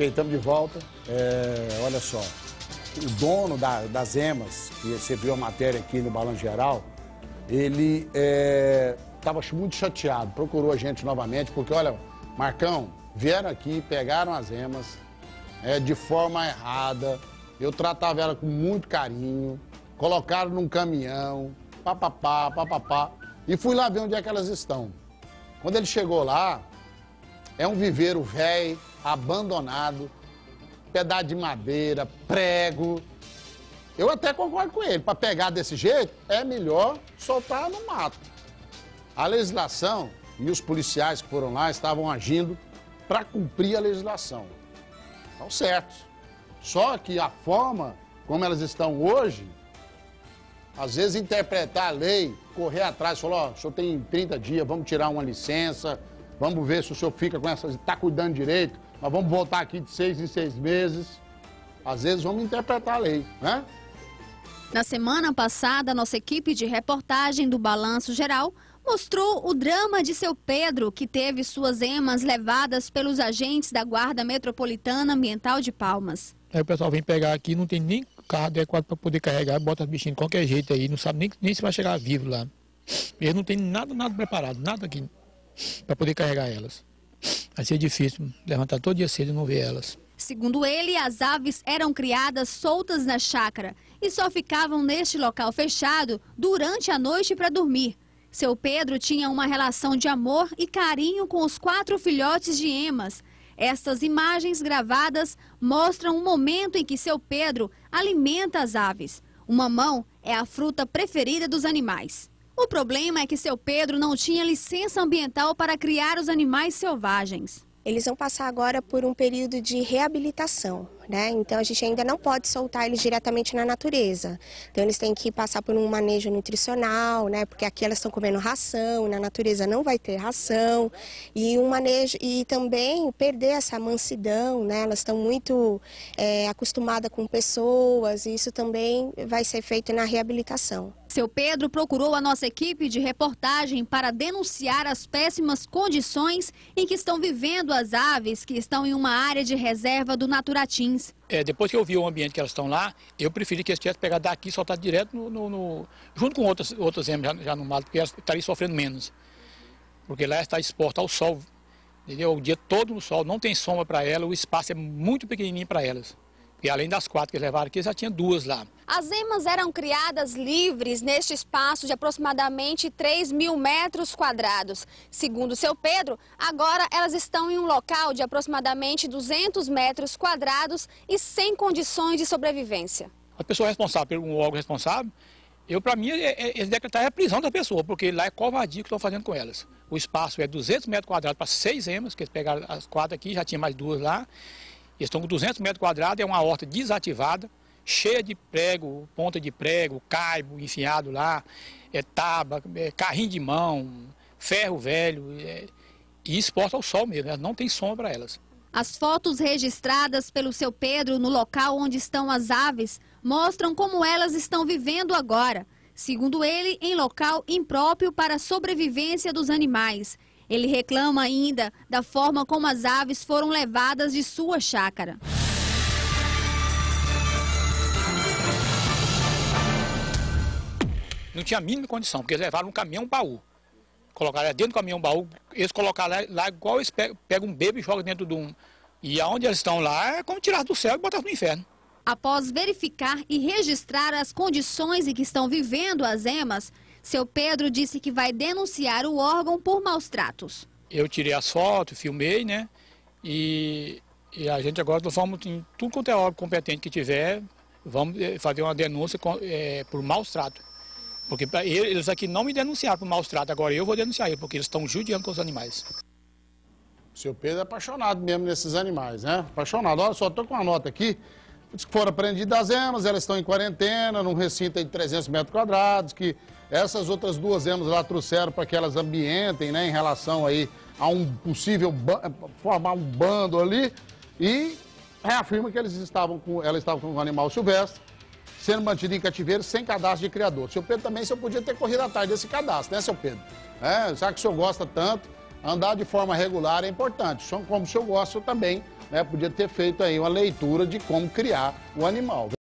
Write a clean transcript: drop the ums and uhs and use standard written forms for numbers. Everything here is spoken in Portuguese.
JP, estamos de volta. Olha só, o dono das emas, que você viu a matéria aqui no Balanço Geral, ele estava muito chateado, procurou a gente novamente, porque, olha, Marcão, vieram aqui, pegaram as emas de forma errada, eu tratava ela com muito carinho, colocaram num caminhão, papapá, e fui lá ver onde é que elas estão. Quando ele chegou lá, é um viveiro velho, abandonado, pedaço de madeira, prego. Eu até concordo com ele, para pegar desse jeito, é melhor soltar no mato. A legislação e os policiais que foram lá estavam agindo para cumprir a legislação. Estão certos. Só que a forma como elas estão hoje, às vezes interpretar a lei, correr atrás, falar, ó, o senhor tem 30 dias, vamos tirar uma licença, vamos ver se o senhor fica com essas, está cuidando direito, nós vamos voltar aqui de 6 em 6 meses. Às vezes vamos interpretar a lei, né? Na semana passada, nossa equipe de reportagem do Balanço Geral mostrou o drama de seu Pedro, que teve suas emas levadas pelos agentes da Guarda Metropolitana Ambiental de Palmas. Aí o pessoal vem pegar aqui, não tem nem carro adequado para poder carregar, bota os bichinhos de qualquer jeito aí, não sabe nem se vai chegar vivo lá. Eles não tem nada preparado, nada aqui para poder carregar elas. Vai ser difícil levantar todo dia cedo e não ver elas. Segundo ele, as aves eram criadas soltas na chácara e só ficavam neste local fechado durante a noite para dormir. Seu Pedro tinha uma relação de amor e carinho com os 4 filhotes de emas. Estas imagens gravadas mostram um momento em que seu Pedro alimenta as aves. O mamão é a fruta preferida dos animais. O problema é que seu Pedro não tinha licença ambiental para criar os animais selvagens. Eles vão passar agora por um período de reabilitação, né? Então a gente ainda não pode soltar eles diretamente na natureza. Então eles têm que passar por um manejo nutricional, né? Porque aqui elas estão comendo ração, na natureza não vai ter ração. E um manejo e também perder essa mansidão, né? Elas estão muito acostumadas com pessoas e isso também vai ser feito na reabilitação. Seu Pedro procurou a nossa equipe de reportagem para denunciar as péssimas condições em que estão vivendo as aves que estão em uma área de reserva do Naturatins. Depois que eu vi o ambiente que elas estão lá, eu preferi que eles tivessem pegado daqui e soltado direto junto com outras emas já no mato, porque elas estariam sofrendo menos. Porque lá está exposta ao sol, entendeu? O dia todo no sol, não tem sombra para elas, o espaço é muito pequenininho para elas. E além das 4 que eles levaram aqui, já tinha 2 lá. As emas eram criadas livres neste espaço de aproximadamente 3.000 metros quadrados. Segundo seu Pedro, agora elas estão em um local de aproximadamente 200 metros quadrados e sem condições de sobrevivência. A pessoa responsável, um órgão responsável, para mim, eles decretaram a prisão da pessoa, porque lá é covardia que estão fazendo com elas. O espaço é 200 metros quadrados para 6 emas, que eles pegaram as 4 aqui, já tinha mais 2 lá. Eles estão com 200 metros quadrados, é uma horta desativada, cheia de prego, ponta de prego, caibo enfiado lá, tábua, carrinho de mão, ferro velho, e exposta ao sol mesmo, não tem sombra para elas. As fotos registradas pelo seu Pedro no local onde estão as aves mostram como elas estão vivendo agora. Segundo ele, em local impróprio para a sobrevivência dos animais. Ele reclama ainda da forma como as aves foram levadas de sua chácara. Não tinha a mínima condição, porque eles levaram um caminhão-baú. Colocaram dentro do caminhão-baú, eles colocaram lá igual eles pegam um bebê e jogam dentro de um... E aonde eles estão lá é como tirar do céu e botar no inferno. Após verificar e registrar as condições em que estão vivendo as emas, seu Pedro disse que vai denunciar o órgão por maus tratos. Eu tirei as fotos, filmei, né? E a gente agora vamos, em tudo quanto é órgão competente que tiver, vamos fazer uma denúncia por maus tratos. Porque eles aqui não me denunciaram por maus tratos, agora eu vou denunciar eles, porque eles estão judiando com os animais. O seu Pedro é apaixonado mesmo nesses animais, né? Apaixonado. Olha só, estou com uma nota aqui. Diz que foram apreendidas as emas, elas estão em quarentena, num recinto de 300 metros quadrados, que essas outras 2 emas lá trouxeram para que elas ambientem, né, em relação aí a um possível formar um bando ali, e reafirma que elas estavam com um animal silvestre, sendo mantido em cativeiro sem cadastro de criador. Seu Pedro também, o senhor podia ter corrido atrás desse cadastro, né, seu Pedro? Já que o senhor gosta tanto, andar de forma regular é importante. Como o senhor gosta também, né, podia ter feito aí uma leitura de como criar o animal.